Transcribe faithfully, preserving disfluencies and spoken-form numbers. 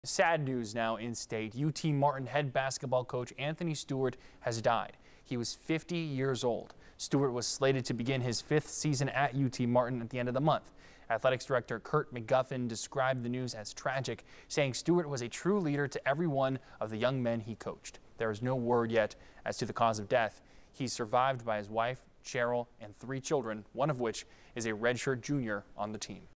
Sad news now in state. U T Martin head basketball coach Anthony Stewart has died. He was fifty years old. Stewart was slated to begin his fifth season at U T Martin at the end of the month. Athletics director Kurt McGuffin described the news as tragic, saying Stewart was a true leader to every one of the young men he coached. There is no word yet as to the cause of death. He's survived by his wife, Cheryl, and three children, one of which is a redshirt junior on the team.